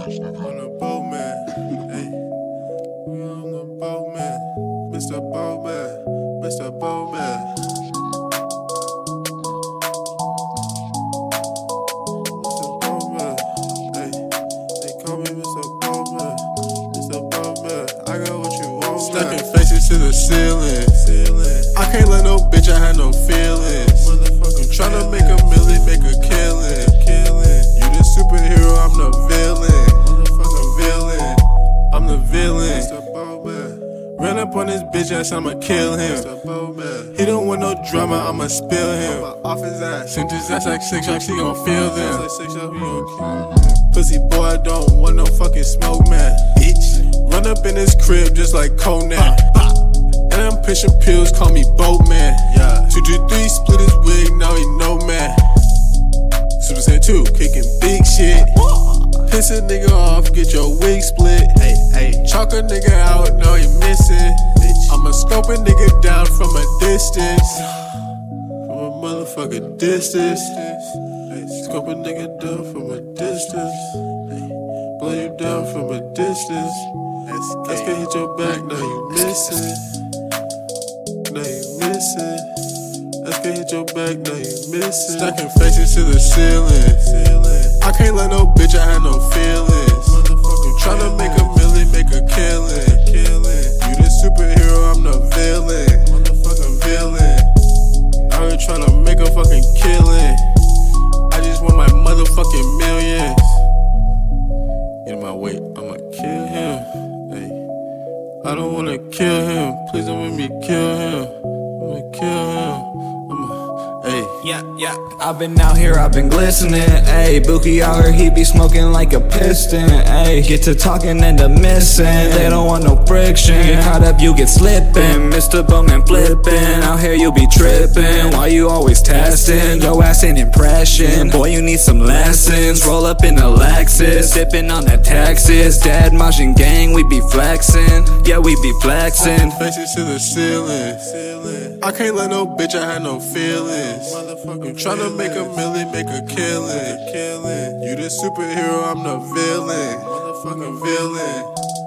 On the boat, man. Hey, we on the boat, man. Mr. Boatman, Mr. Boatman. Mr. Boatman, hey, they call me Mr. Boatman. Mr. Boatman, I got what you want. Stacking faces to the ceiling. I can't let no bitch, I had no feelings. I'm tryna make a million, make a killing. You the superhero, I'm the villain. I'm the villain. Ran up on this bitch ass, I'ma kill him. He don't want no drama, I'ma spill him. Off his ass, sent his ass like 6 shots, he gon' feel them. Pussy boy, I don't want no fucking smoke, man. Run up in his crib just like Conan. And I'm pushing pills, call me Boatman. 223 split his wig, now he no man. Super Saiyan 2, kicking big shit. Piss a nigga off, get your wig split. Chalk a nigga out, no he missing. I'ma scope a nigga down from a distance. From a motherfucking distance. Scope a nigga down from a distance. Blow you down from a distance. SK hit your back, now you missing. Now you missing. SK hit your back, now you missing. Stacking faces to the ceiling. I can't let no bitch, I had no feelings. Tryna make a million, make a killing. You the superhero, I'm the villain. I ain't tryna make a fucking killing. I just want my motherfucking millions. Get in my way, I'ma kill him. Hey, I don't wanna kill him. Please don't make me kill him. I'ma kill him. Yeah, I've been out here, I've been glistening, ayy. Bookie out here, he be smoking like a piston, ayy. Get to talking and to missing, they don't want no friction. Get caught up, you get slipping, Mr. Bowman flipping. Out here you be tripping, why you always testing? Yo ass an impression, boy you need some lessons. Roll up in a Lexus, dipping on that Texas. Dad Majin gang, we be flexing, yeah we be flexing. Faces to the ceiling. I can't let no bitch, I had no feelings. I'm tryna make a million, make a killing. You the superhero, I'm the villain.